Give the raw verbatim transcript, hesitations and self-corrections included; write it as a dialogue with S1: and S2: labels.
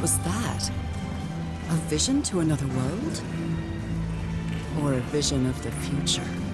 S1: was that? A vision to another world? Or a vision of the future?